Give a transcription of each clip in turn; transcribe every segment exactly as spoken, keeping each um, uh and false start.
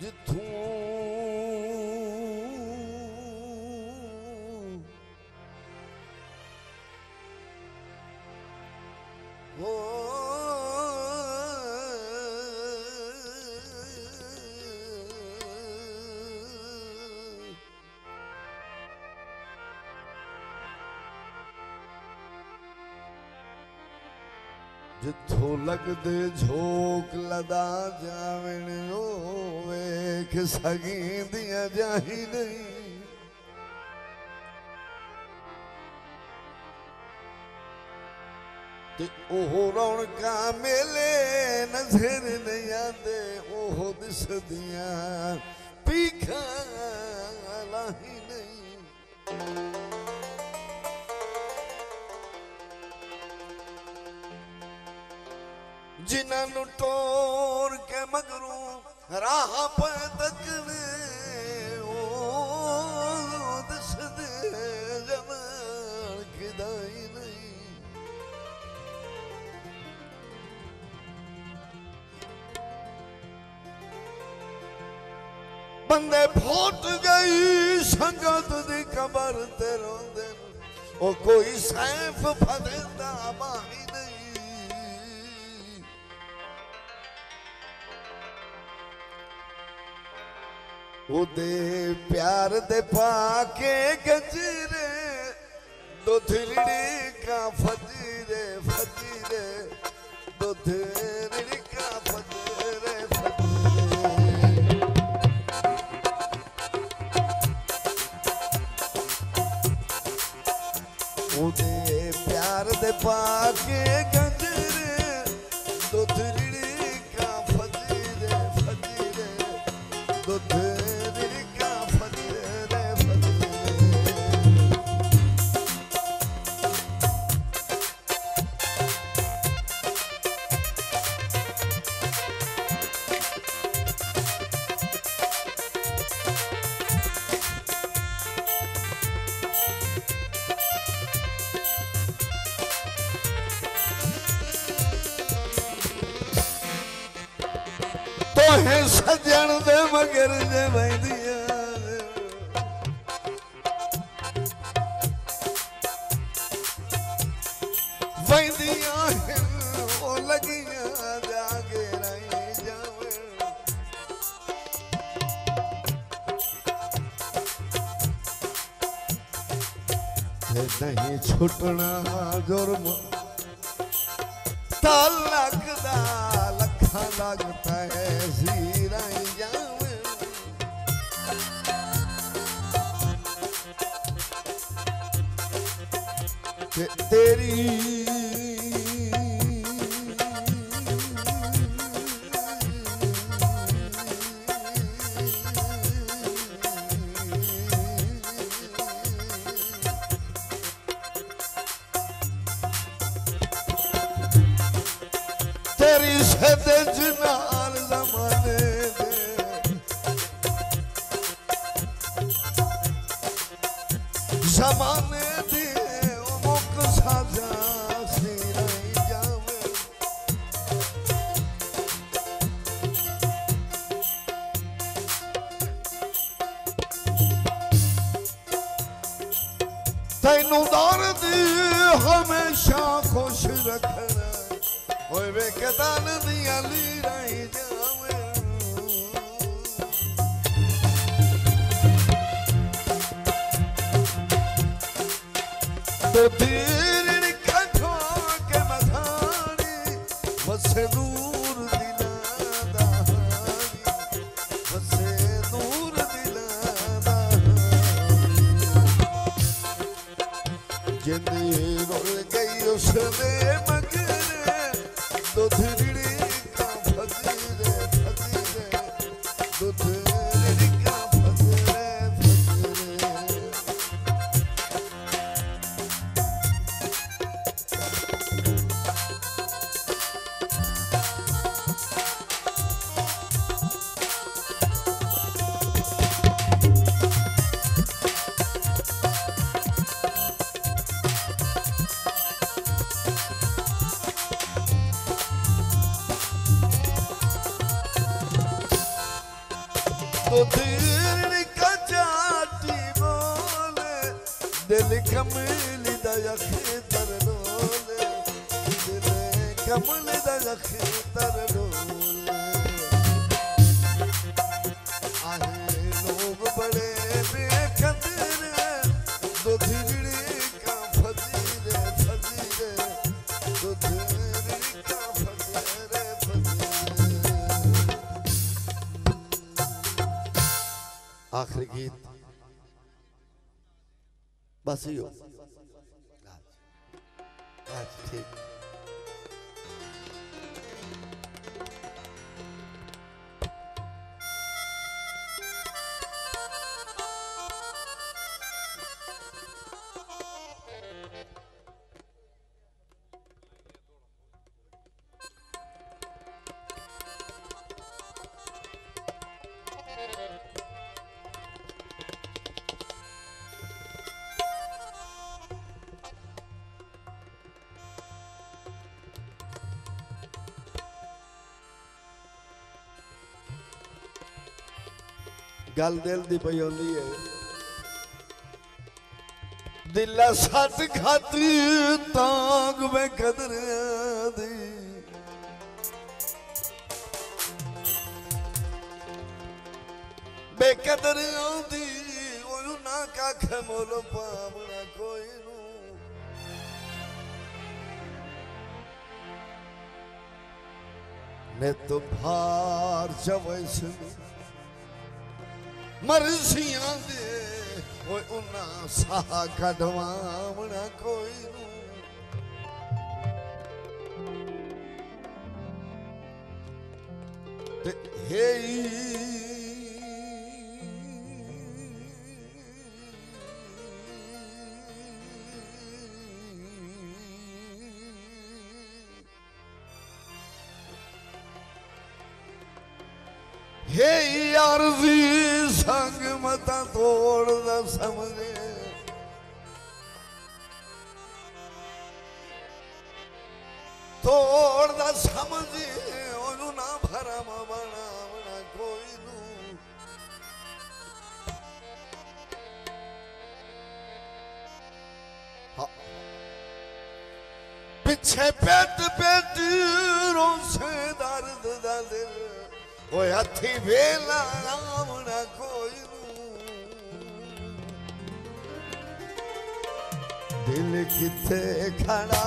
जिथों हो जिथों लगदे झोंक लदा जावण वेख सगींदियां जाही नहीं ते ओह रौनकां मेले नज़र नहीं आंदे ओह दिसदियां पीखां लाही नहीं जिन्हां टोर के मगरों राह पे तकने ओ दसदे जवान खिदाई नहीं बंदे फुट गई संगत दी कबर ते रोंदे ओ कोई सैफ फदेंदा बाही नहीं उदे प्यार दे पाके गजरे दुधड़ी का फजरे फजरे दुधड़ी का फजरे फजरे उदे प्यार दे पाके गजरे दुधड़ी का फजरे फजरे दुधड़ी है सजन दे मगर जे वैदिया वैदिया है ओ लगिया जागे रही जावे नहीं छुटना जुर्म तालक दा लखा लगता है सीराई जावे ते तेरी तेरी सदे जनाल जमाने दे जमाने दे मुक साजा सिराई जावे तैनू दर्द हमेशा खुश रखना ओए वे कदान दिया लीराई जावे तो धीर कठो के मधानी बसे दूर दिला दाहानी बसे दूर दिला दाहानी जिंदगी रोल गई उसने मगरे दुधड़ी का फजरे फजरे दुधड़ी का फजरे फजरे तो धीर का जाती बोले दिल कमली दा यखतर डोले दिल कमली दा यखतर डोले आहे लोग बड़े बेकदर दो धीरे का फजीरे फजीरे दो धीरे का फजीरे फजीरे। आखिरी गीत बस यो आज ठीक गल दिल दी पई होंदी है दिला सट खाती तांग में कदर दी बेकदर आंदी ओनू ना कख मोल पावना कोई नू ने तो भार चवैस मर्जियां दे ओए उन्ना साह कढवावना कोई नू ते हे हे यारजी संग मता तोड़ न समझे तोड़ न समझे ओनू ना भरम बनावना कोई नू हाँ पिछे पेट पेट रोसे दर्द दा दिल ओए हथी वेला आमना कोई दिल किथे खड़ा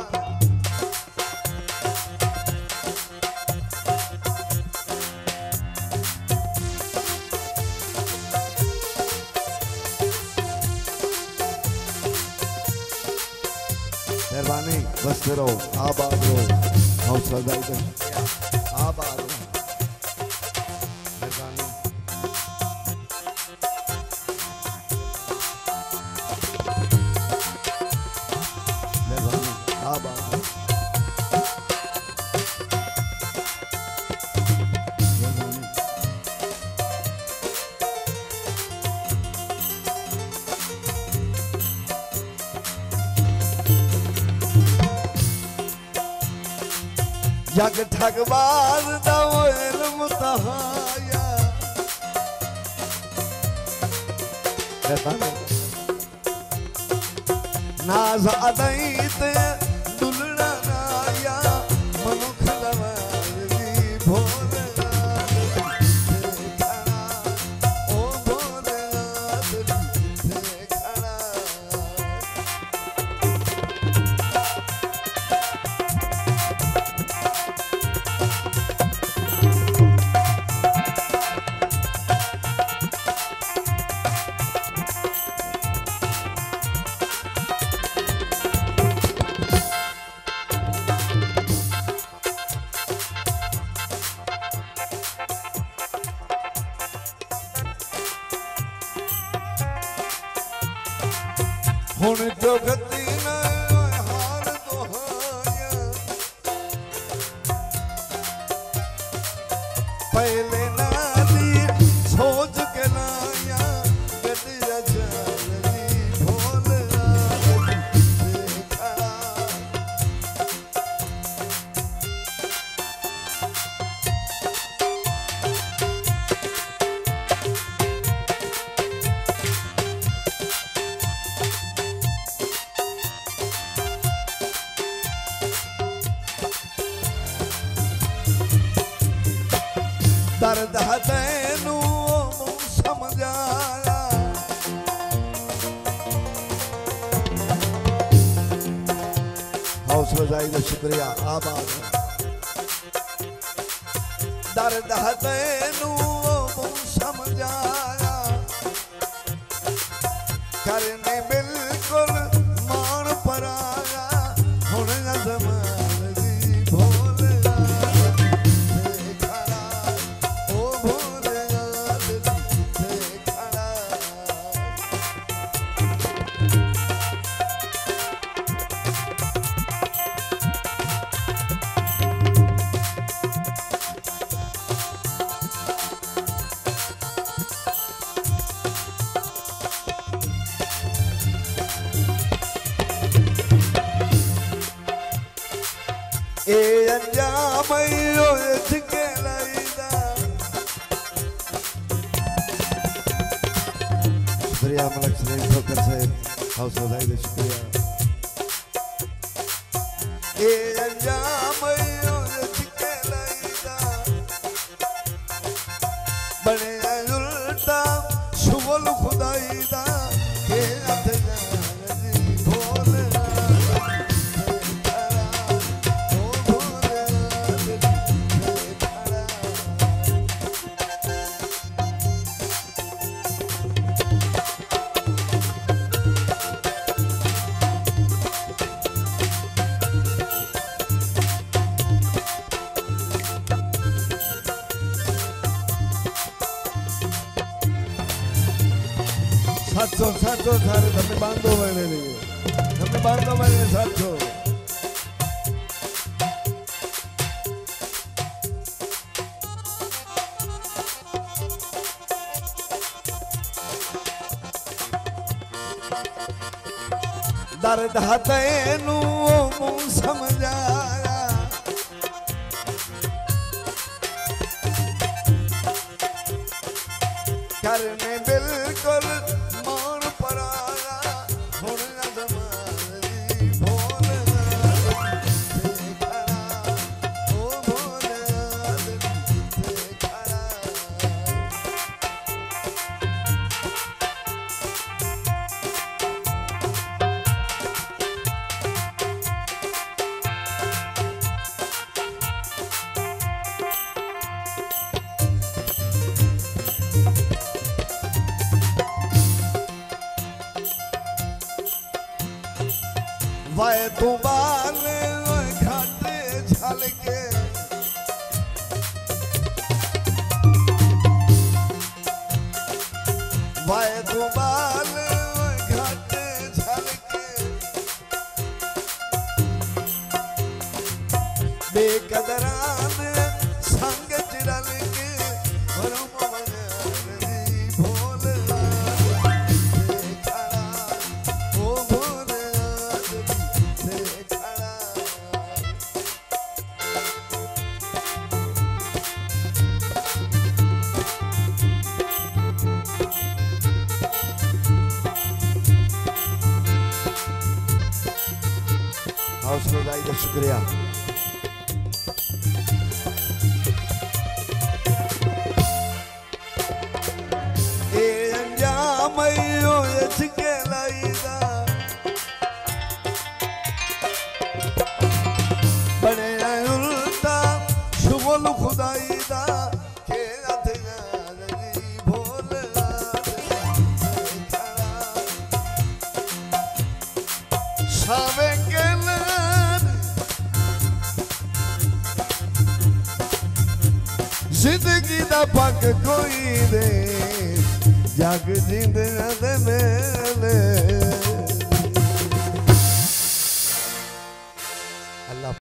मेहरबानी बस रहो आबाद रहो हौसला जाए आबाद रहो जग ठगबाज दवल मुतहाया नाज अदैत दुलड़ा नाया मनुख लवारी भोर ओ भोर खड़ा हुण जुगती न हार दुहाया पहले नाली सोच के लाया गदिया जाली भोल खड़ा दर्द है तैनू समझाया हौसला जाई का शुक्रिया आबाद दर्द है तैनू समझाया करने बिल्कुल मान पर आया हुण ज़मान दी भोलिया ते खड़ा ओ भोलिया ते खड़ा ए अंजाम यो इसके लाइदा शुक्रिया मलक सलीम ठोकर साहब हौसला अफजाई का शुक्रिया ए अंजाम यो इसके लाइदा बने उल्टा शुगल खुदाई दा के हथ जानी भोलना सातसौ सातसौ सारे धम्मे बांधो मैंने लिए धम्मे बांधो मैंने सातसौ दर्द है तैनू मुँह समझाया करने बिल्कुल मान पर आया हुण ज़मान दी भोलिया ते खड़ा ओ भोलिया ते खड़ा वाय तू बाल घाटे झल के वाय तू बाल घाटे झल के बेकदरान संग चिरल के भरम दी भोलना ते खड़ा ओ भोलिया ते खड़ा हौसला अफजाई का शुक्रिया ए अंजाम यो इसके लाइदा बने उल्टा शुगल खुदाई दा के हथ जानी भोलना ते खड़ा सावे के जिंदगी दा पक कोई दे जग जिंद दे मेले